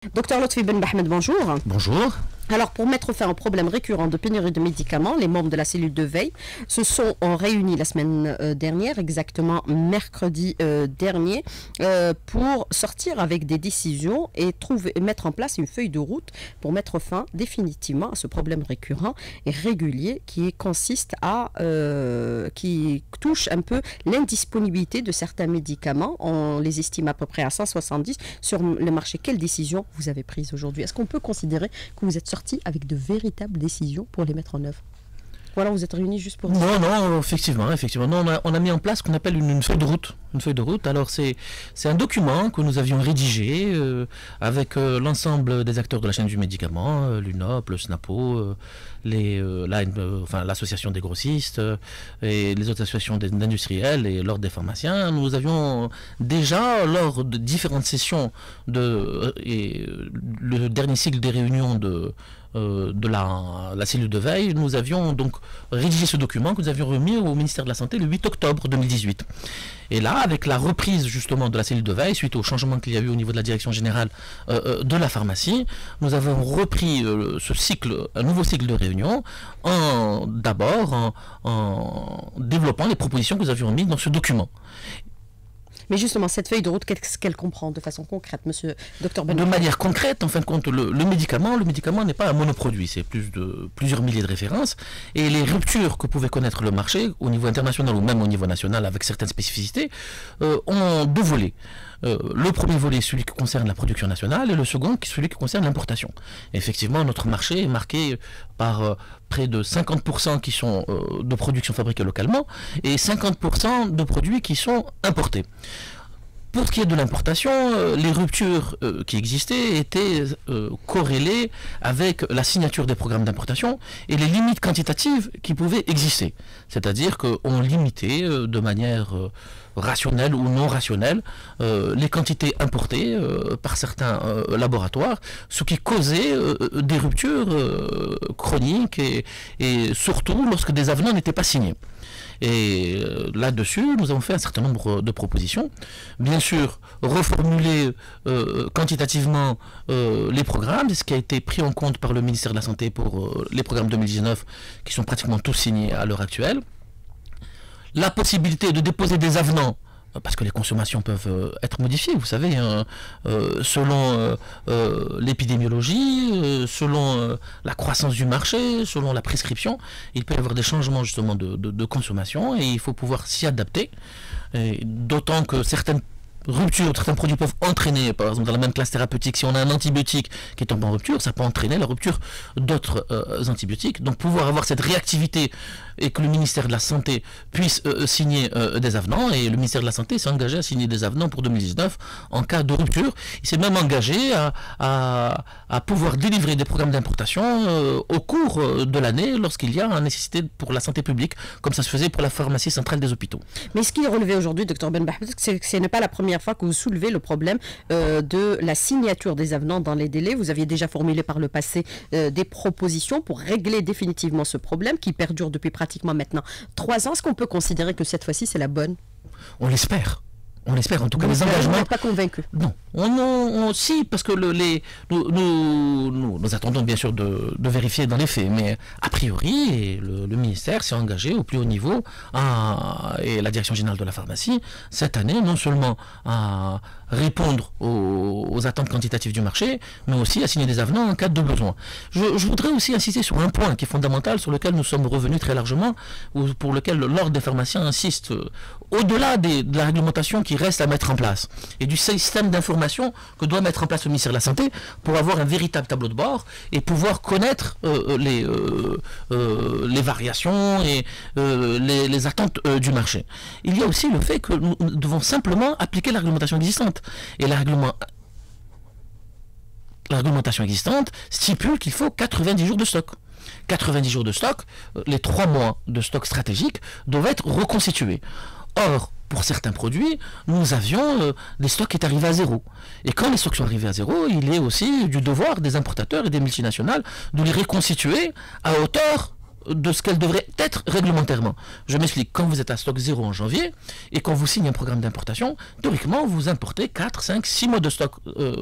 Docteur Lotfi Ben Bahmed, bonjour. Bonjour. Alors, pour mettre fin au problème récurrent de pénurie de médicaments, les membres de la cellule de veille se sont réunis la semaine dernière, exactement mercredi dernier, pour sortir avec des décisions et mettre en place une feuille de route pour mettre fin définitivement à ce problème récurrent et régulier qui touche un peu l'indisponibilité de certains médicaments. On les estime à peu près à 170 sur le marché. Quelle décision vous avez prise aujourd'hui? Est-ce qu'on peut considérer que vous êtes sorti avec de véritables décisions pour les mettre en œuvre? Voilà, vous êtes réunis juste pour... Non, effectivement. Non, on a mis en place ce qu'on appelle une feuille de route. Une feuille de route, alors c'est un document que nous avions rédigé avec l'ensemble des acteurs de la chaîne du médicament, l'UNOP, le SNAPO, l'association des grossistes et les autres associations d'industriels et l'ordre des pharmaciens. Nous avions déjà, lors de différentes sessions et le dernier cycle des réunions de la cellule de veille, nous avions donc rédigé ce document que nous avions remis au ministère de la Santé le 8 octobre 2018. Et là, avec la reprise justement de la cellule de veille, suite au changement qu'il y a eu au niveau de la direction générale de la pharmacie, nous avons repris un nouveau cycle de réunion, d'abord en développant les propositions que nous avions mises dans ce document. Mais justement, cette feuille de route, qu'est-ce qu'elle comprend de façon concrète, monsieur Dr Ben? De manière concrète, en fin de compte, le médicament n'est pas un monoproduit, c'est plusieurs milliers de références. Et les ruptures que pouvait connaître le marché, au niveau international ou même au niveau national, avec certaines spécificités, ont deux volets. Le premier volet, celui qui concerne la production nationale, et le second, celui qui concerne l'importation. Effectivement, notre marché est marqué par près de 50% qui sont de produits qui sont fabriqués localement et 50% de produits qui sont importés. Pour ce qui est de l'importation, les ruptures qui existaient étaient corrélées avec la signature des programmes d'importation et les limites quantitatives qui pouvaient exister. C'est-à-dire qu'on limitait de manière rationnelle ou non rationnelle les quantités importées par certains laboratoires, ce qui causait des ruptures chroniques et surtout lorsque des avenants n'étaient pas signés. Et là-dessus, nous avons fait un certain nombre de propositions. Bien sûr, reformuler quantitativement les programmes, c'est ce qui a été pris en compte par le ministère de la Santé pour les programmes 2019, qui sont pratiquement tous signés à l'heure actuelle. La possibilité de déposer des avenants, parce que les consommations peuvent être modifiées, vous savez, hein, selon l'épidémiologie, selon la croissance du marché, selon la prescription, il peut y avoir des changements justement de consommation et il faut pouvoir s'y adapter, d'autant que certaines rupture, certains produits peuvent entraîner, par exemple dans la même classe thérapeutique, si on a un antibiotique qui tombe en rupture, ça peut entraîner la rupture d'autres antibiotiques. Donc pouvoir avoir cette réactivité et que le ministère de la Santé puisse signer des avenants, et le ministère de la Santé s'est engagé à signer des avenants pour 2019 en cas de rupture. Il s'est même engagé à pouvoir délivrer des programmes d'importation au cours de l'année lorsqu'il y a une nécessité pour la santé publique, comme ça se faisait pour la pharmacie centrale des hôpitaux. Mais ce qui est relevé aujourd'hui, Dr Ben Bahmed, c'est que ce n'est pas la première fois que vous soulevez le problème de la signature des avenants dans les délais. Vous aviez déjà formulé par le passé des propositions pour régler définitivement ce problème qui perdure depuis pratiquement maintenant 3 ans. Est-ce qu'on peut considérer que cette fois-ci c'est la bonne? On l'espère. On l'espère, en tout cas, les engagements... Vous n'êtes pas convaincu? Non. Si, parce que nous attendons bien sûr de vérifier dans les faits, mais a priori, le ministère s'est engagé au plus haut niveau, et la direction générale de la pharmacie, cette année, non seulement à répondre aux attentes quantitatives du marché, mais aussi à signer des avenants en cas de besoin. Je voudrais aussi insister sur un point qui est fondamental, sur lequel nous sommes revenus très largement, ou pour lequel l'ordre des pharmaciens insiste, au-delà de la réglementation qui reste à mettre en place, et du système d'information que doit mettre en place le ministère de la Santé pour avoir un véritable tableau de bord et pouvoir connaître les variations et les attentes du marché. Il y a aussi le fait que nous devons simplement appliquer la réglementation existante. Et la réglementation existante stipule qu'il faut 90 jours de stock. 90 jours de stock, les 3 mois de stock stratégique doivent être reconstitués. Or, pour certains produits, nous avions des stocks qui est arrivés à zéro. Et quand les stocks sont arrivés à zéro, il est aussi du devoir des importateurs et des multinationales de les reconstituer à hauteur de ce qu'elle devrait être réglementairement. Je m'explique, quand vous êtes à stock zéro en janvier et quand vous signez un programme d'importation, théoriquement vous importez 4, 5, 6 mois de stock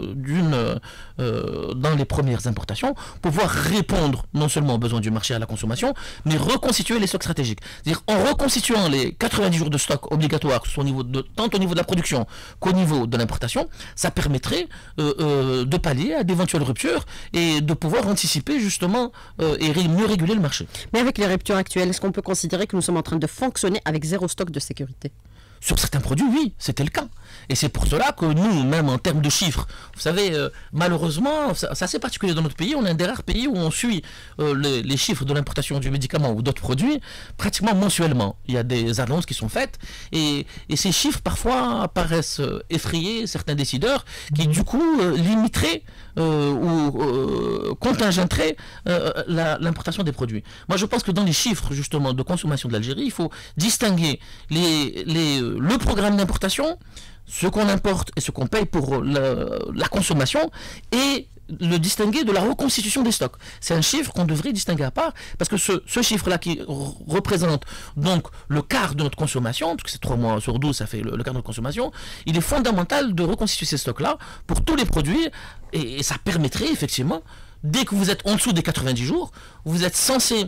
dans les premières importations pour pouvoir répondre non seulement aux besoins du marché, à la consommation, mais reconstituer les stocks stratégiques. C'est-à-dire en reconstituant les 90 jours de stock obligatoires, tant au niveau de la production qu'au niveau de l'importation, ça permettrait de pallier à d'éventuelles ruptures et de pouvoir anticiper justement et mieux réguler le marché. Mais avec les ruptures actuelles, est-ce qu'on peut considérer que nous sommes en train de fonctionner avec zéro stock de sécurité? Sur certains produits, oui, c'était le cas. Et c'est pour cela que nous, même en termes de chiffres, vous savez, malheureusement, c'est assez particulier dans notre pays, on est un des rares pays où on suit les chiffres de l'importation du médicament ou d'autres produits pratiquement mensuellement. Il y a des annonces qui sont faites et ces chiffres parfois paraissent effrayer certains décideurs qui du coup limiteraient ou contingenteraient l'importation des produits. Moi je pense que dans les chiffres justement de consommation de l'Algérie, il faut distinguer le programme d'importation, ce qu'on importe et ce qu'on paye pour la consommation, et le distinguer de la reconstitution des stocks. C'est un chiffre qu'on devrait distinguer à part, parce que ce chiffre-là qui représente donc le quart de notre consommation, parce que c'est 3 mois sur 12, ça fait le quart de notre consommation, il est fondamental de reconstituer ces stocks-là pour tous les produits, et ça permettrait effectivement, dès que vous êtes en dessous des 90 jours, vous êtes censé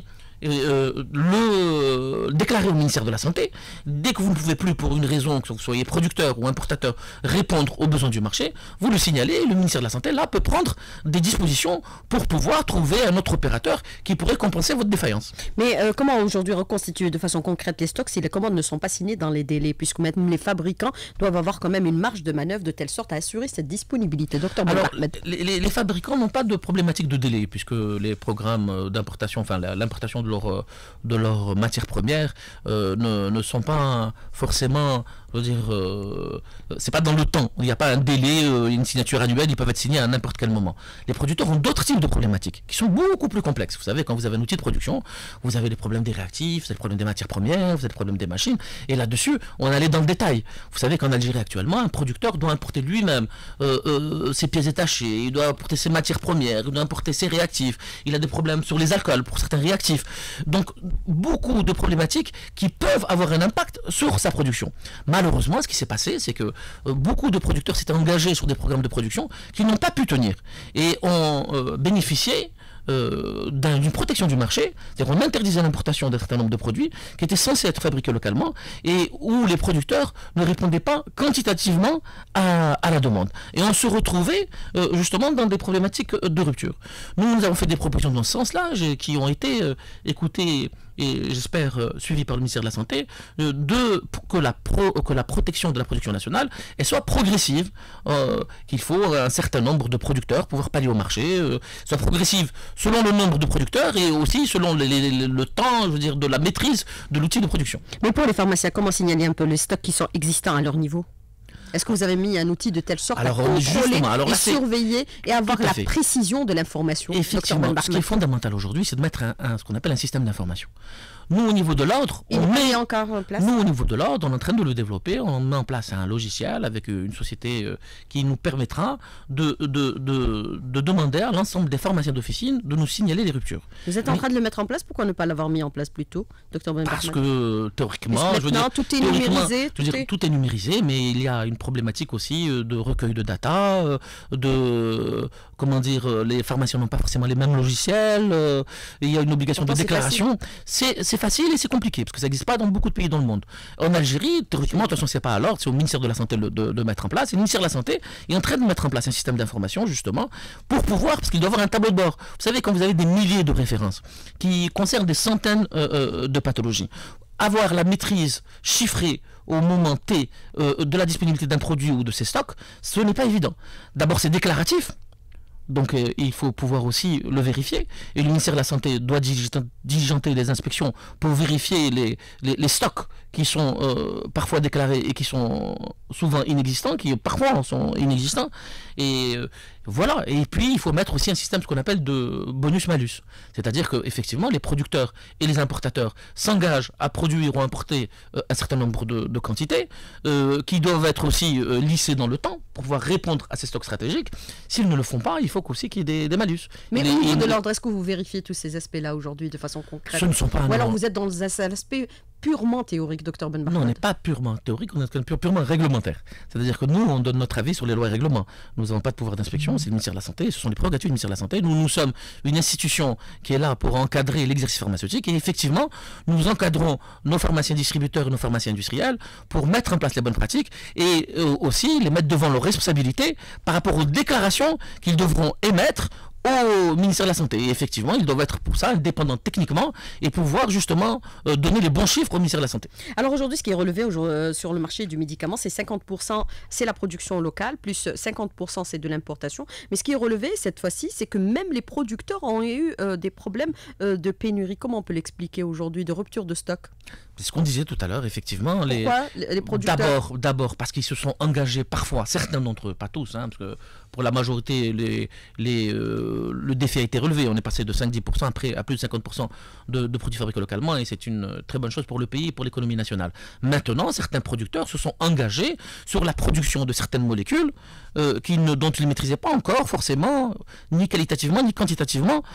le déclarer au ministère de la Santé. Dès que vous ne pouvez plus, pour une raison, que vous soyez producteur ou importateur, répondre aux besoins du marché, vous le signalez et le ministère de la Santé là peut prendre des dispositions pour pouvoir trouver un autre opérateur qui pourrait compenser votre défaillance. Mais comment aujourd'hui reconstituer de façon concrète les stocks si les commandes ne sont pas signées dans les délais, puisque même les fabricants doivent avoir quand même une marge de manœuvre de telle sorte à assurer cette disponibilité? Docteur Alors, les fabricants n'ont pas de problématique de délai, puisque les programmes d'importation, enfin l'importation de leurs matières premières ne sont pas forcément, je veux dire, c'est pas dans le temps. Il n'y a pas un délai, une signature annuelle, ils peuvent être signés à n'importe quel moment. Les producteurs ont d'autres types de problématiques qui sont beaucoup plus complexes. Vous savez, quand vous avez un outil de production, vous avez les problèmes des réactifs, vous avez les problèmes des matières premières, vous avez les problèmes des machines, et là-dessus, on allait dans le détail. Vous savez qu'en Algérie actuellement, un producteur doit importer lui-même ses pièces détachées, il doit importer ses matières premières, il doit importer ses réactifs, il a des problèmes sur les alcools pour certains réactifs. Donc, beaucoup de problématiques qui peuvent avoir un impact sur sa production. Malheureusement, ce qui s'est passé, c'est que beaucoup de producteurs s'étaient engagés sur des programmes de production qui n'ont pas pu tenir et ont bénéficié d'une protection du marché, c'est-à-dire qu'on interdisait l'importation d'un certain nombre de produits qui étaient censés être fabriqués localement et où les producteurs ne répondaient pas quantitativement à la demande. Et on se retrouvait justement dans des problématiques de rupture. Nous avons fait des propositions dans ce sens-là qui ont été écoutées et j'espère suivi par le ministère de la Santé, que la protection de la production nationale elle soit progressive, qu'il faut un certain nombre de producteurs pouvoir pallier au marché, soit progressive selon le nombre de producteurs et aussi selon le temps, je veux dire, de la maîtrise de l'outil de production. Mais pour les pharmaciens, comment signaler un peu les stocks qui sont existants à leur niveau? Est-ce que vous avez mis un outil de telle sorte à contrôler et surveiller et avoir la précision de l'information? Effectivement, ce qui est fondamental aujourd'hui, c'est de mettre ce qu'on appelle un système d'information. Nous, au niveau de l'ordre, on met encore en place. Nous, au niveau de l'ordre, on est en train de le développer. On met en place un logiciel avec une société qui nous permettra de demander à l'ensemble des pharmaciens d'officine de nous signaler les ruptures. Vous êtes en train de le mettre en place? Pourquoi ne pas l'avoir mis en place plus tôt, Dr Ben Barman? Parce que théoriquement, je veux dire, tout est numérisé. Tout est numérisé, mais il y a une problématique aussi de recueil de data, comment dire, les pharmaciens n'ont pas forcément les mêmes logiciels. Il y a une obligation de déclaration. C'est facile et c'est compliqué, parce que ça n'existe pas dans beaucoup de pays dans le monde. En Algérie, théoriquement, de toute façon, c'est pas à l'ordre, c'est au ministère de la Santé de mettre en place. Et le ministère de la Santé est en train de mettre en place un système d'information, justement, pour pouvoir, parce qu'il doit avoir un tableau de bord. Vous savez, quand vous avez des milliers de références qui concernent des centaines de pathologies, avoir la maîtrise chiffrée au moment T de la disponibilité d'un produit ou de ses stocks, ce n'est pas évident. D'abord, c'est déclaratif. Donc il faut pouvoir aussi le vérifier. Et le ministère de la Santé doit diligenter les inspections pour vérifier les stocks qui sont parfois déclarés et qui sont souvent inexistants, qui parfois sont inexistants. Et voilà. Et puis il faut mettre aussi un système, ce qu'on appelle de bonus-malus. C'est-à-dire qu'effectivement, les producteurs et les importateurs s'engagent à produire ou importer un certain nombre de quantités qui doivent être aussi lissées dans le temps pour pouvoir répondre à ces stocks stratégiques. S'ils ne le font pas, il faut aussi qu'il y ait des malus. Mais au niveau de l'ordre, est-ce que vous vérifiez tous ces aspects-là aujourd'hui de façon concrète? Ce ne sont pas... Ou alors vous êtes dans un aspect purement théorique, docteur Ben Mahmoud? Non, on n'est pas purement théorique, on est purement réglementaire. C'est-à-dire que nous, on donne notre avis sur les lois et règlements. Nous n'avons pas de pouvoir d'inspection, c'est le ministère de la Santé, ce sont les prérogatives du ministère de la Santé. Nous sommes une institution qui est là pour encadrer l'exercice pharmaceutique et effectivement, nous encadrons nos pharmaciens distributeurs et nos pharmaciens industriels pour mettre en place les bonnes pratiques et aussi les mettre devant leurs responsabilités par rapport aux déclarations qu'ils devront émettre au ministère de la Santé. Et effectivement, ils doivent être pour ça indépendants techniquement et pouvoir justement donner les bons chiffres au ministère de la Santé. Alors aujourd'hui, ce qui est relevé sur le marché du médicament, c'est 50%, c'est la production locale, plus 50% c'est de l'importation. Mais ce qui est relevé cette fois-ci, c'est que même les producteurs ont eu des problèmes de pénurie. Comment on peut l'expliquer aujourd'hui, de rupture de stock? C'est ce qu'on disait tout à l'heure, effectivement. Pourquoi les producteurs? D'abord parce qu'ils se sont engagés parfois, certains d'entre eux, pas tous, hein, parce que pour la majorité, le défi a été relevé. On est passé de 5-10% après à plus de 50% de produits fabriqués localement et c'est une très bonne chose pour le pays et pour l'économie nationale. Maintenant, certains producteurs se sont engagés sur la production de certaines molécules dont ils ne maîtrisaient pas encore forcément, ni qualitativement, ni quantitativement,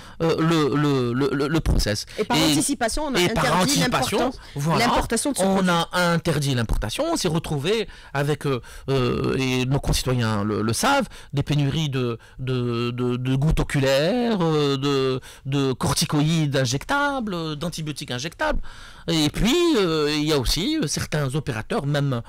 le process. Et par anticipation, on a interdit l'importation de ce produit. On a interdit l'importation, on s'est retrouvé avec, et nos concitoyens le savent, des pénuries de gouttes oculaires, de corticoïdes injectables, d'antibiotiques injectables. Et puis, il y a aussi certains opérateurs, même,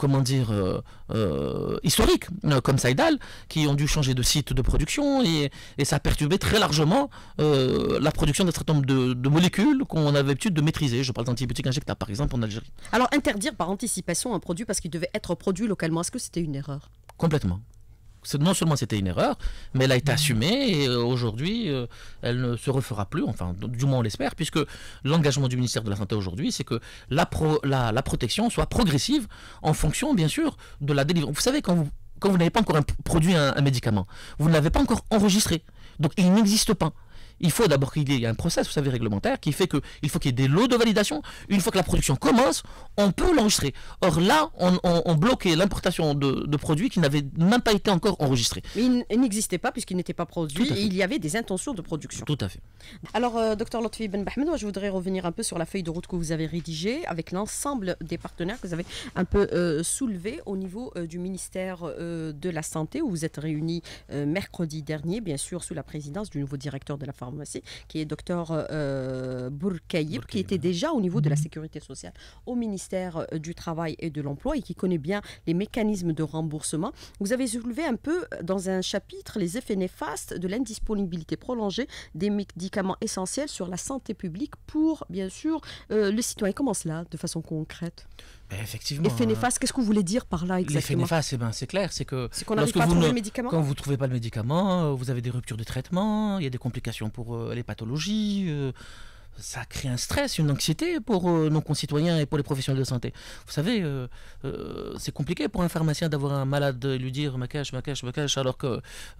historiques, comme Saïdal, qui ont dû changer de site de production et ça a perturbé très largement la production d'un certain nombre de molécules qu'on avait l'habitude de maîtriser. Je parle d'antibiotiques injectables, par exemple, en Algérie. Alors, interdire par anticipation un produit parce qu'il devait être produit localement, est-ce que c'était une erreur? Complètement. Non seulement c'était une erreur, mais elle a été assumée et aujourd'hui, elle ne se refera plus, enfin, du moins on l'espère, puisque l'engagement du ministère de la Santé aujourd'hui, c'est que la protection soit progressive en fonction, bien sûr, de la délivrance. Vous savez, quand vous n'avez pas encore produit un médicament, vous ne l'avez pas encore enregistré, donc il n'existe pas. Il faut d'abord qu'il y ait un process, vous savez, réglementaire, qui fait qu'il faut qu'il y ait des lots de validation. Une fois que la production commence, on peut l'enregistrer. Or là, on bloquait l'importation de produits qui n'avaient même pas été encore enregistrés. Mais il n'existait pas puisqu'il n'était pas produit et il y avait des intentions de production. Tout à fait. Alors, Dr Lotfi Ben Mahmoud, je voudrais revenir un peu sur la feuille de route que vous avez rédigée avec l'ensemble des partenaires que vous avez un peu soulevés au niveau du ministère de la Santé, où vous êtes réunis mercredi dernier, bien sûr, sous la présidence du nouveau directeur de la pharmacie, qui est Dr Bourkaïb, qui était déjà au niveau de la sécurité sociale au ministère du Travail et de l'Emploi et qui connaît bien les mécanismes de remboursement. Vous avez soulevé un peu dans un chapitre les effets néfastes de l'indisponibilité prolongée des médicaments essentiels sur la santé publique pour, bien sûr, le citoyen. Comment cela, de façon concrète? Effectivement. Effet néfaste, qu'est-ce que vous voulez dire par là exactement? L'effet néfaste, c'est clair, c'est que qu'on n'arrive pas à trouver le médicament. Quand vous ne trouvez pas le médicament, vous avez des ruptures de traitement, il y a des complications pour les pathologies. Ça crée un stress, une anxiété pour nos concitoyens et pour les professionnels de santé. Vous savez, c'est compliqué pour un pharmacien d'avoir un malade et lui dire ma cache, alors que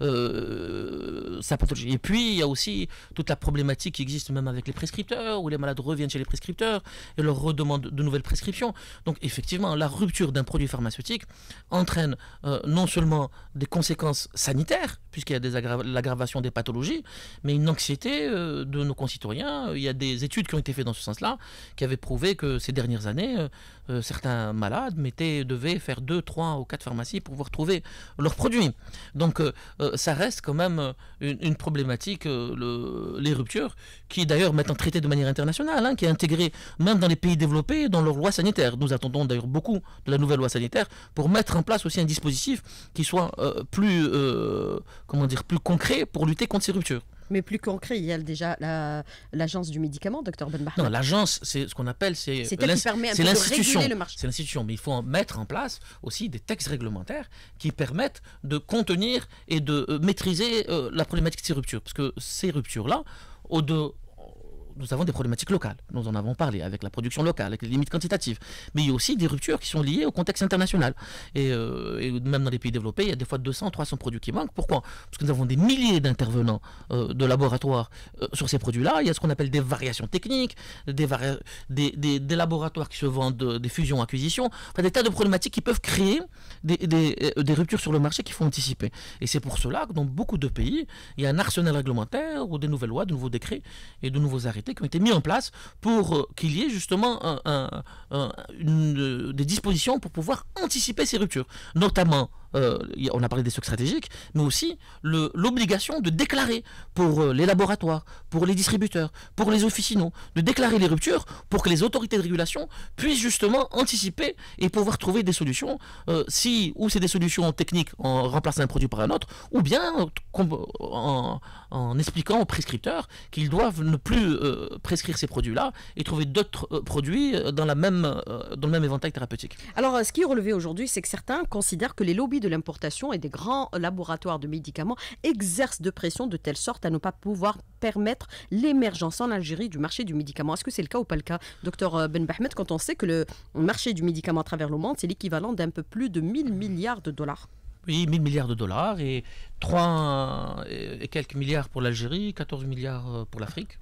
sa pathologie. Et puis, il y a aussi toute la problématique qui existe même avec les prescripteurs, où les malades reviennent chez les prescripteurs et leur redemandent de nouvelles prescriptions. Donc, effectivement, la rupture d'un produit pharmaceutique entraîne non seulement des conséquences sanitaires, puisqu'il y a l'aggravation des pathologies, mais une anxiété de nos concitoyens. Il y a des études qui ont été faites dans ce sens-là, qui avaient prouvé que ces dernières années, certains malades devaient faire 2, 3 ou 4 pharmacies pour pouvoir trouver leurs produits. Donc ça reste quand même une problématique, les ruptures, qui est d'ailleurs maintenant traitée de manière internationale, hein, qui est intégrée même dans les pays développés dans leurs lois sanitaires. Nous attendons d'ailleurs beaucoup de la nouvelle loi sanitaire pour mettre en place aussi un dispositif qui soit plus concret pour lutter contre ces ruptures. Mais plus concret, il y a déjà l'agence du médicament, Dr Ben Mahmoud. Non, l'agence, c'est ce qu'on appelle, c'est l'institution. C'est l'institution, mais il faut mettre en place aussi des textes réglementaires qui permettent de contenir et de maîtriser la problématique de ces ruptures. Parce que ces ruptures-là, nous avons des problématiques locales. Nous en avons parlé avec la production locale, avec les limites quantitatives. Mais il y a aussi des ruptures qui sont liées au contexte international. Et même dans les pays développés, il y a des fois 200, 300 produits qui manquent. Pourquoi? Parce que nous avons des milliers d'intervenants de laboratoires sur ces produits-là. Il y a ce qu'on appelle des variations techniques, des laboratoires qui se vendent des fusions-acquisitions, enfin, des tas de problématiques qui peuvent créer des ruptures sur le marché qu'il faut anticiper. Et c'est pour cela que dans beaucoup de pays, il y a un arsenal réglementaire ou des nouvelles lois, de nouveaux décrets et de nouveaux arrêtés qui ont été mis en place pour qu'il y ait justement des dispositions pour pouvoir anticiper ces ruptures. Notamment, on a parlé des stocks stratégiques, mais aussi l'obligation de déclarer pour les laboratoires, pour les distributeurs, pour les officinaux, de déclarer les ruptures pour que les autorités de régulation puissent justement anticiper et pouvoir trouver des solutions, ou c'est des solutions techniques en remplaçant un produit par un autre, ou bien en expliquant aux prescripteurs qu'ils doivent ne plus prescrire ces produits-là et trouver d'autres produits dans le même éventail thérapeutique. Alors, ce qui est relevé aujourd'hui, c'est que certains considèrent que les lobbies de l'importation et des grands laboratoires de médicaments exercent de pression de telle sorte à ne pas pouvoir permettre l'émergence en Algérie du marché du médicament. Est-ce que c'est le cas ou pas le cas, docteur Ben Bahmed, quand on sait que le marché du médicament à travers le monde, c'est l'équivalent d'un peu plus de 1000 milliards de dollars? Oui, 1000 milliards de dollars et 3 et quelques milliards pour l'Algérie, 14 milliards pour l'Afrique.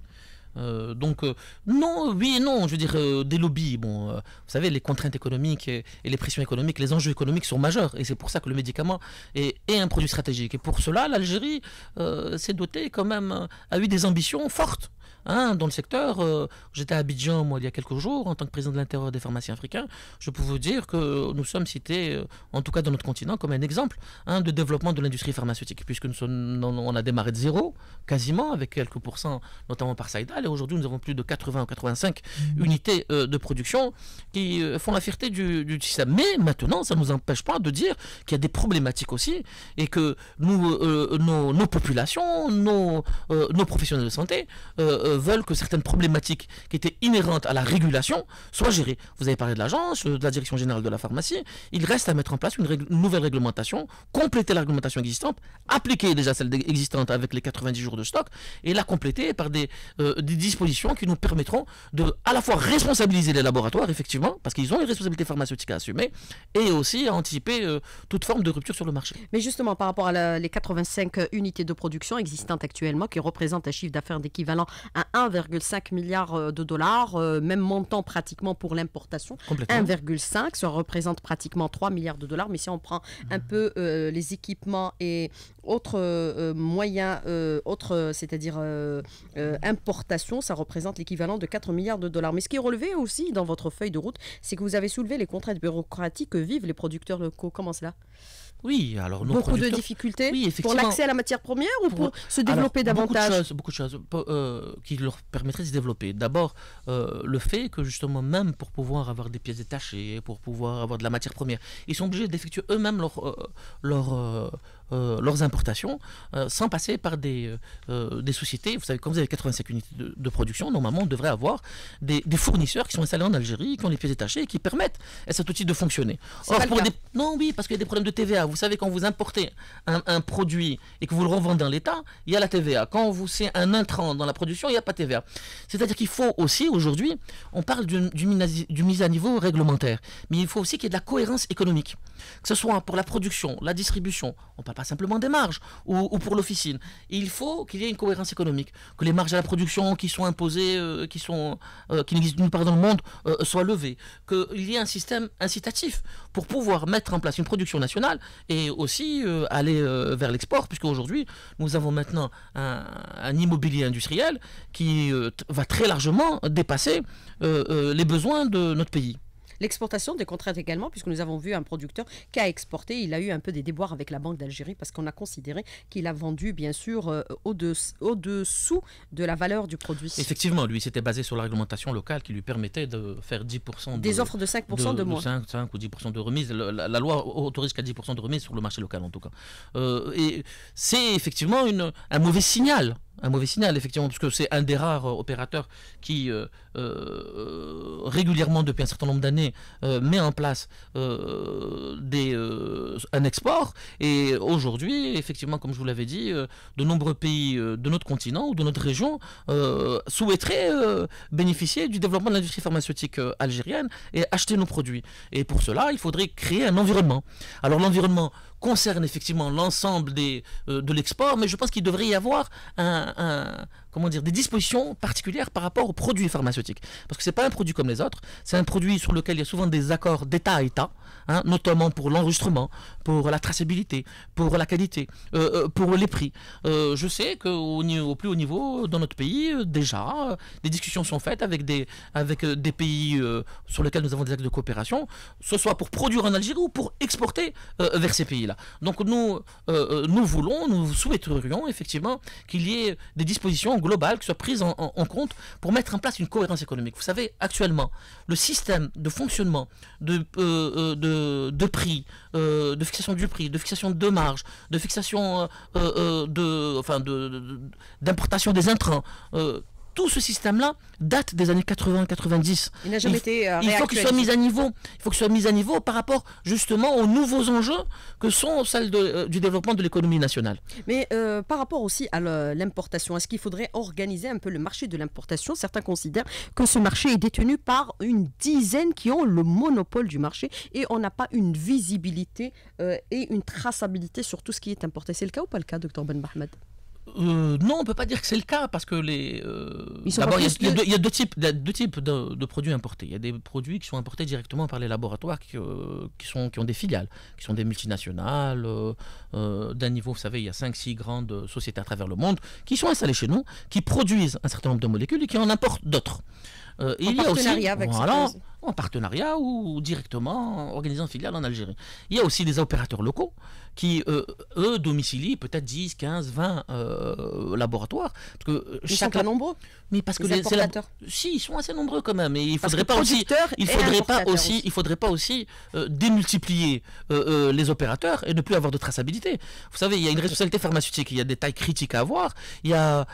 Non, oui et non, je veux dire, des lobbies, vous savez, les contraintes économiques et les pressions économiques, les enjeux économiques sont majeurs, et c'est pour ça que le médicament est un produit stratégique. Et pour cela, l'Algérie s'est dotée quand même, a eu des ambitions fortes. Dans le secteur, j'étais à Abidjan moi il y a quelques jours en tant que président de l'intérieur des pharmaciens africains. Je peux vous dire que nous sommes cités, en tout cas dans notre continent, comme un exemple de développement de l'industrie pharmaceutique, puisque on a démarré de zéro, quasiment, avec quelques pourcents, notamment par Saïdal, et aujourd'hui nous avons plus de 80 ou 85 unités de production qui font la fierté du système. Mais maintenant, ça ne nous empêche pas de dire qu'il y a des problématiques aussi, et que nos populations, nos professionnels de santé, veulent que certaines problématiques qui étaient inhérentes à la régulation soient gérées. Vous avez parlé de l'agence, de la direction générale de la pharmacie. Il reste à mettre en place une nouvelle réglementation, compléter la réglementation existante, appliquer déjà celle existante avec les 90 jours de stock et la compléter par des dispositions qui nous permettront de à la fois responsabiliser les laboratoires, effectivement, parce qu'ils ont une responsabilité pharmaceutique à assumer, et aussi à anticiper toute forme de rupture sur le marché. Mais justement, par rapport à les 85 unités de production existantes actuellement, qui représentent un chiffre d'affaires d'équivalent à 1,5 milliard de dollars, même montant pratiquement pour l'importation, 1,5, ça représente pratiquement 3 milliards de dollars, mais si on prend un peu les équipements et autres moyens, c'est-à-dire importation, ça représente l'équivalent de 4 milliards de dollars. Mais ce qui est relevé aussi dans votre feuille de route, c'est que vous avez soulevé les contraintes bureaucratiques que vivent les producteurs locaux. Comment cela ? Oui, alors beaucoup de difficultés pour l'accès à la matière première ou pour se développer davantage? Beaucoup de choses qui leur permettraient de se développer. D'abord, le fait que justement, même pour pouvoir avoir des pièces détachées, pour pouvoir avoir de la matière première, ils sont obligés d'effectuer eux-mêmes leurs importations sans passer par des sociétés. Vous savez, quand vous avez 85 unités de production, normalement, on devrait avoir des fournisseurs qui sont installés en Algérie, qui ont les pièces détachées et qui permettent à cet outil de fonctionner. Non, oui, parce qu'il y a des problèmes de TVA. Vous savez, quand vous importez un produit et que vous le revendez dans l'État, il y a la TVA. Quand c'est un intrant dans la production, il n'y a pas de TVA. C'est-à-dire qu'il faut aussi, aujourd'hui, on parle du mise à niveau réglementaire, mais il faut aussi qu'il y ait de la cohérence économique. Que ce soit pour la production, la distribution, on ne parle pas simplement des marges, ou pour l'officine. Il faut qu'il y ait une cohérence économique, que les marges à la production qui sont imposées, qui n'existent nulle part dans le monde, soient levées, qu'il y ait un système incitatif pour pouvoir mettre en place une production nationale et aussi aller vers l'export, puisque aujourd'hui nous avons maintenant un immobilier industriel qui va très largement dépasser les besoins de notre pays. L'exportation des contraintes également, puisque nous avons vu un producteur qui a exporté, il a eu un peu des déboires avec la Banque d'Algérie parce qu'on a considéré qu'il a vendu bien sûr au-dessous de la valeur du produit. Effectivement, lui s'était basé sur la réglementation locale qui lui permettait de faire 10% des offres de 5% de moins. 5 ou 10% de remise. La loi autorise qu'à 10% de remise sur le marché local en tout cas. Et c'est effectivement un mauvais signal. Un mauvais signal, effectivement, puisque c'est un des rares opérateurs qui régulièrement depuis un certain nombre d'années met en place un export. Et aujourd'hui, effectivement, comme je vous l'avais dit, de nombreux pays de notre continent ou de notre région souhaiteraient bénéficier du développement de l'industrie pharmaceutique algérienne et acheter nos produits. Et pour cela, il faudrait créer un environnement. Alors l'environnement concerne effectivement l'ensemble de l'export, mais je pense qu'il devrait y avoir des dispositions particulières par rapport aux produits pharmaceutiques. Parce que ce n'est pas un produit comme les autres, c'est un produit sur lequel il y a souvent des accords d'État à État, notamment pour l'enregistrement, pour la traçabilité, pour la qualité, pour les prix. Je sais qu'au plus haut niveau dans notre pays, déjà, des discussions sont faites avec des pays sur lesquels nous avons des actes de coopération, ce soit pour produire en Algérie ou pour exporter vers ces pays-là. Donc nous souhaiterions effectivement qu'il y ait des dispositions globales qui soient prises en compte pour mettre en place une cohérence économique. Vous savez, actuellement, le système de fonctionnement de prix, de fixation du prix, de fixation de marge, de fixation d'importation des intrants, tout ce système-là date des années 80-90. Il n'a jamais été Il faut qu'il soit mis à niveau. Il faut qu'il soit mis à niveau par rapport justement aux nouveaux enjeux que sont celles du développement de l'économie nationale. Mais par rapport aussi à l'importation, est-ce qu'il faudrait organiser un peu le marché de l'importation? Certains considèrent que ce marché est détenu par une dizaine qui ont le monopole du marché et on n'a pas une visibilité et une traçabilité sur tout ce qui est importé. C'est le cas ou pas le cas, Dr Ben Mohamed? Non, on ne peut pas dire que c'est le cas parce que d'abord, il y a deux types de produits importés. Il y a des produits qui sont importés directement par les laboratoires qui ont des filiales, qui sont des multinationales d'un niveau, vous savez, il y a 5-6 grandes sociétés à travers le monde qui sont installées chez nous, qui produisent un certain nombre de molécules et qui en importent d'autres. En partenariat avec en partenariat ou directement organisant filiale en Algérie. Il y a aussi des opérateurs locaux qui, eux, domicilient peut-être 10, 15, 20 laboratoires. Parce que ils sont pas nombreux. Mais parce que si, ils sont assez nombreux quand même. Et il faudrait pas aussi démultiplier les opérateurs et ne plus avoir de traçabilité. Vous savez, il y a une responsabilité pharmaceutique, il y a des tailles critiques à avoir, il y a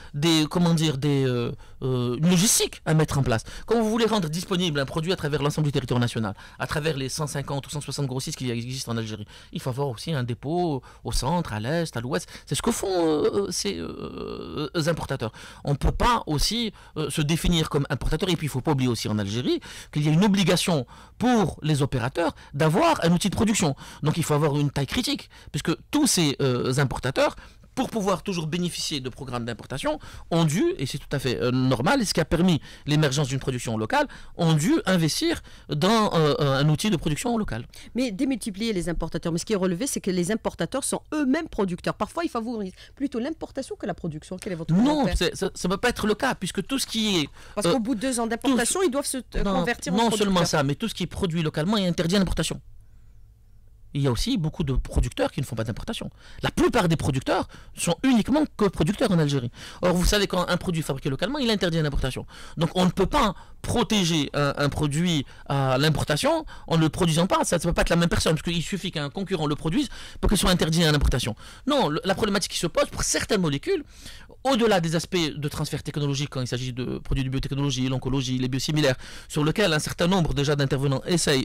une logistique à mettre en place. Quand vous voulez rendre disponible un produit à travers l'ensemble du territoire national, à travers les 150 ou 160 grossistes qui existent en Algérie, il faut avoir aussi un dépôt au centre, à l'est, à l'ouest. C'est ce que font ces importateurs. On ne peut pas aussi se définir comme importateur. Et puis il ne faut pas oublier aussi en Algérie qu'il y a une obligation pour les opérateurs d'avoir un outil de production. Donc il faut avoir une taille critique, puisque tous ces importateurs, pour pouvoir toujours bénéficier de programmes d'importation, ont dû, et c'est tout à fait normal, et ce qui a permis l'émergence d'une production locale, ont dû investir dans un outil de production locale. Mais démultiplier les importateurs, mais ce qui est relevé, c'est que les importateurs sont eux-mêmes producteurs. Parfois, ils favorisent plutôt l'importation que la production. Quel est votre commentaire? Non, ça ne peut pas être le cas, puisque tout ce qui est... Parce qu'au bout de 2 ans d'importation, ils doivent se convertir en producteurs. Non seulement ça, mais tout ce qui est produit localement est interdit à l'importation. Il y a aussi beaucoup de producteurs qui ne font pas d'importation. La plupart des producteurs sont uniquement coproducteurs en Algérie. Or, vous savez, quand un produit est fabriqué localement, il est interdit à l'importation. Donc, on ne peut pas protéger un produit à l'importation en ne le produisant pas. Ça ne peut pas être la même personne, parce qu'il suffit qu'un concurrent le produise pour qu'il soit interdit à l'importation. Non, la problématique qui se pose pour certaines molécules, au-delà des aspects de transfert technologique, quand il s'agit de produits de biotechnologie, l'oncologie, les biosimilaires, sur lesquels un certain nombre déjà d'intervenants essayent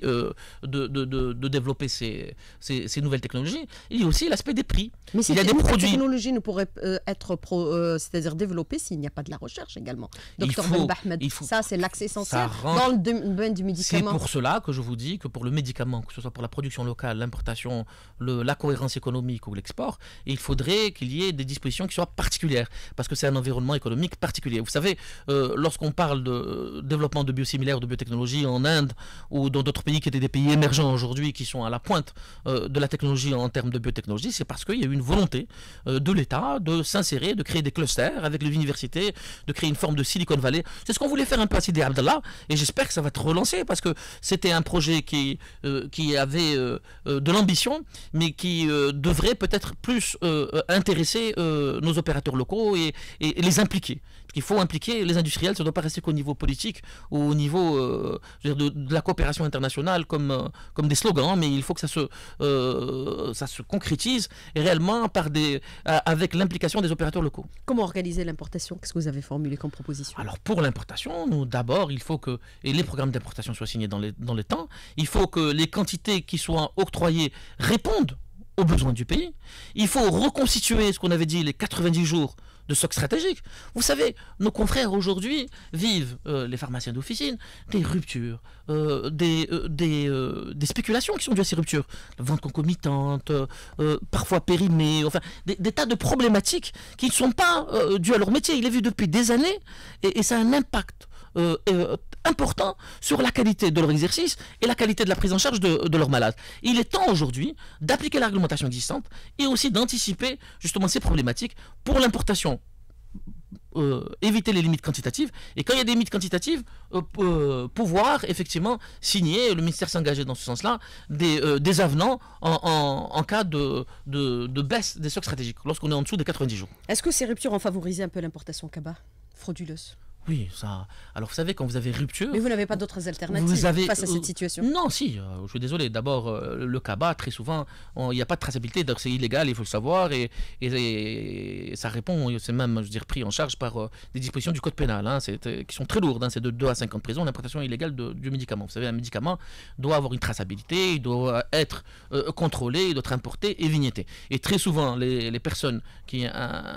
de développer ces nouvelles technologies, il y a aussi l'aspect des prix. Mais il y a des produits... technologie ne pourrait être c'est-à-dire développée s'il n'y a pas de la recherche également. Docteur Ben Mohamed, ça c'est l'axe essentiel dans le domaine du médicament. C'est pour cela que je vous dis que pour le médicament, que ce soit pour la production locale, l'importation, la cohérence économique ou l'export, il faudrait qu'il y ait des dispositions qui soient particulières, parce que c'est un environnement économique particulier. Vous savez, lorsqu'on parle de développement de biosimilaires, de biotechnologie en Inde ou dans d'autres pays qui étaient des pays émergents aujourd'hui, qui sont à la pointe de la technologie en termes de biotechnologie, c'est parce qu'il y a eu une volonté de l'État de s'insérer, de créer des clusters avec les universités, de créer une forme de Silicon Valley. C'est ce qu'on voulait faire un peu à Sidi Abdallah, et j'espère que ça va être relancé, parce que c'était un projet qui avait de l'ambition, mais qui devrait peut-être plus intéresser nos opérateurs locaux locaux et les impliquer. Il faut impliquer les industriels, ça ne doit pas rester qu'au niveau politique ou au niveau de la coopération internationale comme des slogans, mais il faut que ça se concrétise réellement avec l'implication des opérateurs locaux. Comment organiser l'importation? Qu'est-ce que vous avez formulé comme proposition? Alors pour l'importation, nous d'abord, il faut que les programmes d'importation soient signés dans les temps, il faut que les quantités qui soient octroyées répondent aux besoins du pays, il faut reconstituer ce qu'on avait dit, les 90 jours de stock stratégique. Vous savez, nos confrères aujourd'hui vivent, les pharmaciens d'officine, des ruptures, des spéculations qui sont dues à ces ruptures, vente concomitante, parfois périmée, enfin des tas de problématiques qui ne sont pas dues à leur métier. Il est vu depuis des années et ça a un impact important sur la qualité de leur exercice et la qualité de la prise en charge de leurs malades. Il est temps aujourd'hui d'appliquer la réglementation existante et aussi d'anticiper justement ces problématiques pour l'importation. Éviter les limites quantitatives et quand il y a des limites quantitatives pouvoir effectivement signer, le ministère s'engager dans ce sens-là, des avenants en cas de baisse des stocks stratégiques lorsqu'on est en dessous des 90 jours. Est-ce que ces ruptures ont favorisé un peu l'importation Kaba frauduleuse? Oui, ça. Alors vous savez, quand vous avez rupture... Mais vous n'avez pas d'autres alternatives face à cette situation? Non, si, je suis désolé. D'abord, le cabas, très souvent, il n'y a pas de traçabilité, c'est illégal, il faut le savoir, et ça répond, c'est même, je veux dire, pris en charge par des dispositions du code pénal, hein, qui sont très lourdes, hein, c'est de 2 à 5 ans de prison, l'importation illégale du médicament. Vous savez, un médicament doit avoir une traçabilité, il doit être contrôlé, il doit être importé et vignetté. Et très souvent, les personnes qui...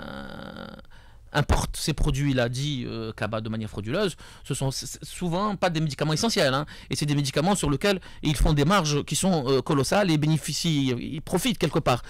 importent ces produits-là dits cabas de manière frauduleuse, ce sont souvent pas des médicaments essentiels, hein, et c'est des médicaments sur lesquels ils font des marges qui sont colossales et ils profitent quelque part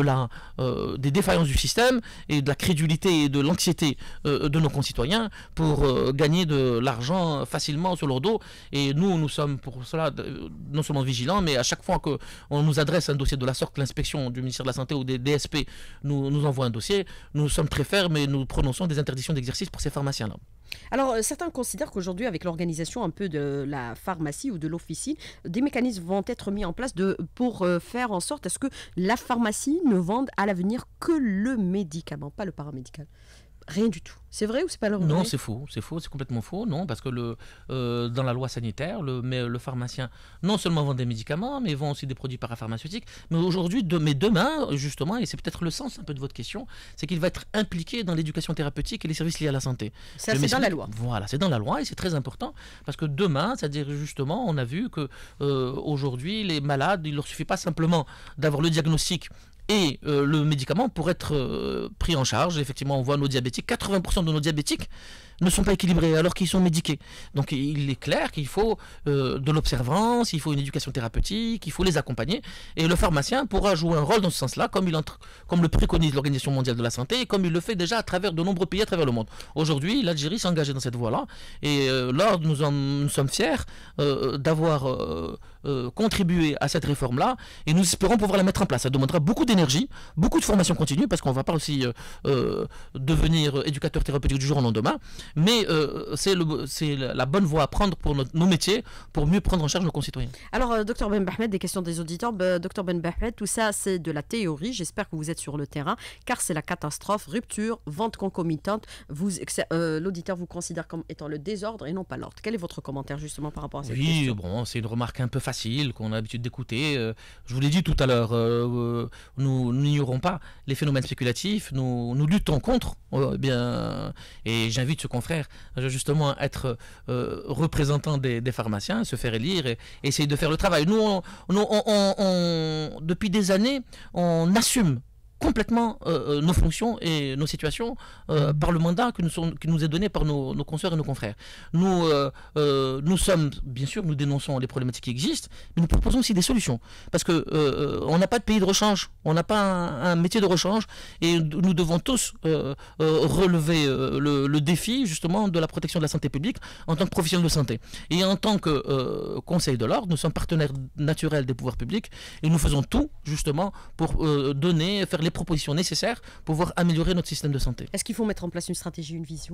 des défaillances du système et de la crédulité et de l'anxiété de nos concitoyens pour gagner de l'argent facilement sur leur dos. Et nous sommes pour cela non seulement vigilants, mais à chaque fois qu'on nous adresse un dossier de la sorte, l'inspection du ministère de la Santé ou des DSP nous envoie un dossier, nous sommes très fermes et nous prononçons des interdictions d'exercice pour ces pharmaciens-là. Alors, certains considèrent qu'aujourd'hui, avec l'organisation un peu de la pharmacie ou de l'officine, des mécanismes vont être mis en place pour faire en sorte à ce que la pharmacie ne vende à l'avenir que le médicament, pas le paramédical. Rien du tout. C'est vrai ou c'est pas le vrai? Non, c'est faux, c'est complètement faux, non, parce que dans la loi sanitaire, le pharmacien non seulement vend des médicaments, mais vend aussi des produits parapharmaceutiques. Mais aujourd'hui, demain, justement, et c'est peut-être le sens un peu de votre question, c'est qu'il va être impliqué dans l'éducation thérapeutique et les services liés à la santé. Ça, c'est dans la loi. Voilà, c'est dans la loi et c'est très important parce que demain, c'est-à-dire justement, on a vu que aujourd'hui, les malades, il leur suffit pas simplement d'avoir le diagnostic et le médicament pour être pris en charge. Effectivement, on voit nos diabétiques, 80% de nos diabétiques ne sont pas équilibrés alors qu'ils sont médiqués. Donc il est clair qu'il faut de l'observance, il faut une éducation thérapeutique, il faut les accompagner. Et le pharmacien pourra jouer un rôle dans ce sens-là, comme le préconise l'Organisation mondiale de la santé, et comme il le fait déjà à travers de nombreux pays à travers le monde. Aujourd'hui, l'Algérie s'est engagée dans cette voie-là. Et là, nous sommes fiers d'avoir contribué à cette réforme-là. Et nous espérons pouvoir la mettre en place. Ça demandera beaucoup d'énergie, beaucoup de formation continue, parce qu'on ne va pas aussi devenir éducateur thérapeutique du jour au lendemain. Mais c'est la bonne voie à prendre pour nos métiers, pour mieux prendre en charge nos concitoyens. Alors, Dr Ben Bahmed, des questions des auditeurs. Dr Ben Bahmed, tout ça, c'est de la théorie. J'espère que vous êtes sur le terrain, car c'est la catastrophe, rupture, vente concomitante. L'auditeur vous considère comme étant le désordre et non pas l'ordre. Quel est votre commentaire justement par rapport à cette question? Oui, bon, c'est une remarque un peu facile qu'on a l'habitude d'écouter. Je vous l'ai dit tout à l'heure, nous n'ignorons pas les phénomènes spéculatifs, nous luttons contre, et j'invite ce confrère justement à être représentant des pharmaciens, se faire élire et essayer de faire le travail. Nous, depuis des années, on assume complètement nos fonctions et nos situations par le mandat qui nous est donné par nos consoeurs et nos confrères. Nous sommes, bien sûr, nous dénonçons les problématiques qui existent, mais nous proposons aussi des solutions. Parce que on n'a pas de pays de rechange, on n'a pas un métier de rechange, et nous devons tous relever le défi, justement, de la protection de la santé publique en tant que professionnels de santé. Et en tant que Conseil de l'Ordre, nous sommes partenaires naturels des pouvoirs publics, et nous faisons tout, justement, pour faire les propositions nécessaires pour pouvoir améliorer notre système de santé. Est-ce qu'il faut mettre en place une stratégie, une vision?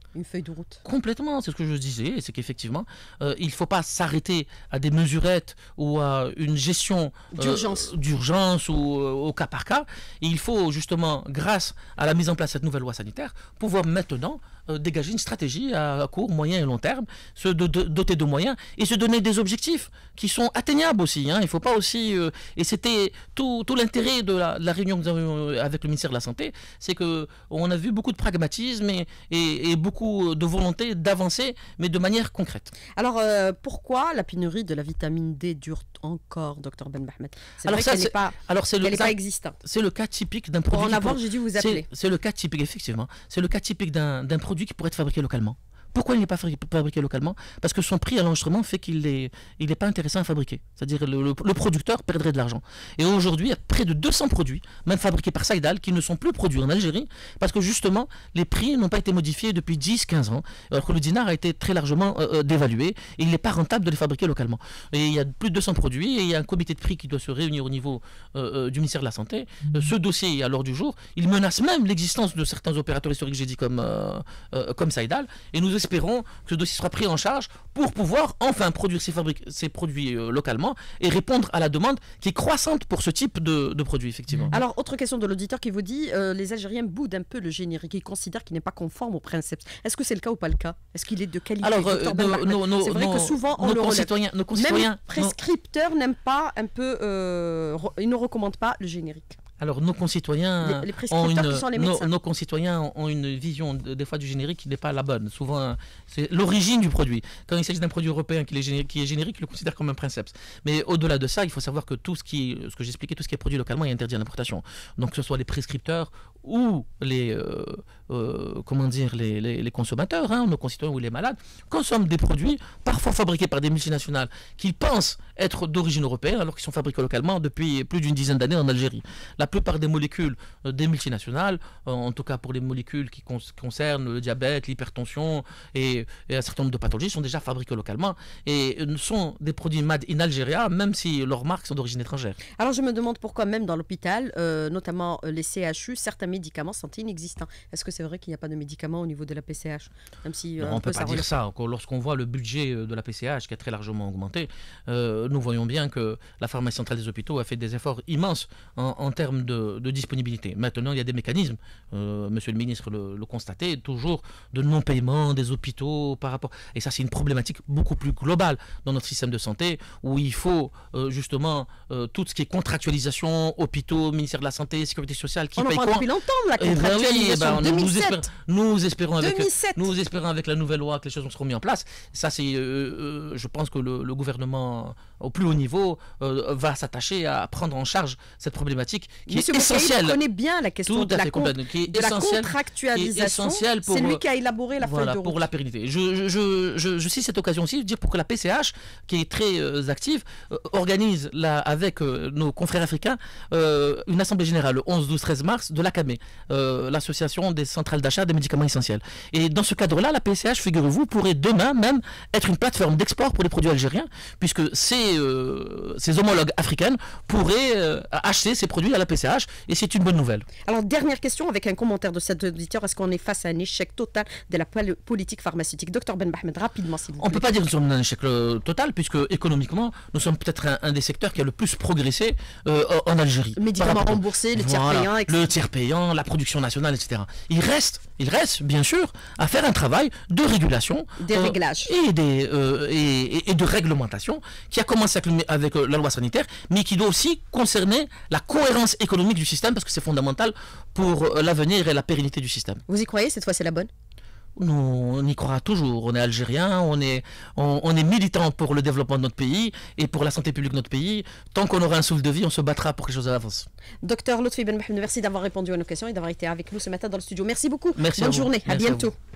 Une feuille de route. Complètement, c'est ce que je disais, c'est qu'effectivement, il ne faut pas s'arrêter à des mesurettes ou à une gestion d'urgence ou au cas par cas. Il faut justement, grâce à la mise en place de cette nouvelle loi sanitaire, pouvoir maintenant dégager une stratégie à court, moyen et long terme, se doter de moyens et se donner des objectifs qui sont atteignables aussi. Hein. Il ne faut pas aussi... et c'était tout l'intérêt de la réunion que nous avons avec le ministère de la Santé, c'est qu'on a vu beaucoup de pragmatisme et beaucoup de volonté d'avancer, mais de manière concrète. Alors, pourquoi la pénurie de la vitamine D dure encore, Dr Ben Mohamed? C'est vrai qu'elle n'est pas existante. C'est le cas typique d'un produit... Pour en avoir, j'ai dû vous appeler. C'est le cas typique, effectivement. C'est le cas typique d'un produit qui pourrait être fabriqué localement. Pourquoi il n'est pas fabriqué localement? Parce que son prix à l'enregistrement fait qu'il n'est pas intéressant à fabriquer. C'est-à-dire le producteur perdrait de l'argent. Et aujourd'hui, il y a près de 200 produits, même fabriqués par Saïdal, qui ne sont plus produits en Algérie, parce que justement, les prix n'ont pas été modifiés depuis 10-15 ans, alors que le dinar a été très largement dévalué, et il n'est pas rentable de les fabriquer localement. Et il y a plus de 200 produits, et il y a un comité de prix qui doit se réunir au niveau du ministère de la Santé. Ce dossier est à l'ordre du jour. Il menace même l'existence de certains opérateurs historiques, j'ai dit, comme Saïdal, et nous espérons que ce dossier sera pris en charge pour pouvoir enfin produire ces produits localement et répondre à la demande qui est croissante pour ce type de produits, effectivement. Alors, autre question de l'auditeur qui vous dit les Algériens boudent un peu le générique, ils considèrent qu'il n'est pas conforme aux principes. Est-ce que c'est le cas ou pas le cas? Est-ce qu'il est de qualité? Alors, c'est vrai que souvent on le relève. Nos concitoyens, même prescripteurs n'aiment pas un peu, ils ne recommandent pas le générique. Alors nos concitoyens nos concitoyens ont une vision des fois du générique qui n'est pas la bonne. Souvent, c'est l'origine du produit. Quand il s'agit d'un produit européen qui est générique, ils le considèrent comme un princeps. Mais au-delà de ça, il faut savoir que ce que j'expliquais, tout ce qui est produit localement est interdit à l'importation. Donc que ce soit les prescripteurs ou les consommateurs, hein, nos concitoyens ou les malades, consomment des produits parfois fabriqués par des multinationales qu'ils pensent être d'origine européenne alors qu'ils sont fabriqués localement depuis plus d'une dizaine d'années en Algérie. La plupart des molécules des multinationales, en tout cas pour les molécules qui concernent le diabète, l'hypertension et un certain nombre de pathologies, sont déjà fabriquées localement et sont des produits made in Algeria, même si leurs marques sont d'origine étrangère. Alors je me demande pourquoi même dans l'hôpital, notamment les CHU, certains médicaments sont inexistants. Est-ce que c'est vrai qu'il n'y a pas de médicaments au niveau de la PCH? Même si, on ne peut pas dire ça. Lorsqu'on voit le budget de la PCH qui a très largement augmenté, nous voyons bien que la pharmacie centrale des hôpitaux a fait des efforts immenses en termes de disponibilité. Maintenant, il y a des mécanismes, monsieur le ministre le constatait, toujours de non-paiement des hôpitaux par rapport... Et ça, c'est une problématique beaucoup plus globale dans notre système de santé, où il faut justement tout ce qui est contractualisation, hôpitaux, ministère de la Santé, sécurité sociale, qui paye quoi? Depuis longtemps, la contractualisation, 2007. Nous espérons avec la nouvelle loi que les choses seront mises en place. Ça, c'est, je pense que le gouvernement, au plus haut niveau, va s'attacher à prendre en charge cette problématique qui est essentielle. Vous connaissez bien la question de la contractualisation. C'est lui qui a élaboré la feuille de route. Pour la pérennité. Je cite cette occasion aussi de dire pour que la PCH, qui est très active, organise avec nos confrères africains une assemblée générale le 11, 12, 13 mars de l'ACAME, l'association des centrales d'achat des médicaments essentiels. Et dans ce cadre-là, la PCH, figurez-vous, pourrait demain même être une plateforme d'export pour les produits algériens, puisque ces homologues africaines pourraient acheter ces produits à la PCH, et c'est une bonne nouvelle. Alors, dernière question avec un commentaire de cet auditeur. Est-ce qu'on est face à un échec total de la politique pharmaceutique? Docteur Ben Mohamed, rapidement, s'il vous plaît. On ne peut pas dire que nous sommes un échec total, puisque économiquement, nous sommes peut-être un des secteurs qui a le plus progressé en Algérie. Médicaments remboursés, le tiers payant, etc. Le tiers payant, la production nationale, etc. Il reste bien sûr à faire un travail de régulation, des réglages et de réglementation qui a commencé avec la loi sanitaire, mais qui doit aussi concerner la cohérence économique du système, parce que c'est fondamental pour l'avenir et la pérennité du système. Vous y croyez, cette fois c'est la bonne? Nous, on y croira toujours. On est algérien, on est militant pour le développement de notre pays et pour la santé publique de notre pays. Tant qu'on aura un souffle de vie, on se battra pour que les choses avancent. Docteur Lotfi Ben Mohamed, merci d'avoir répondu à nos questions et d'avoir été avec nous ce matin dans le studio. Merci beaucoup. Merci. Bonne journée. À bientôt.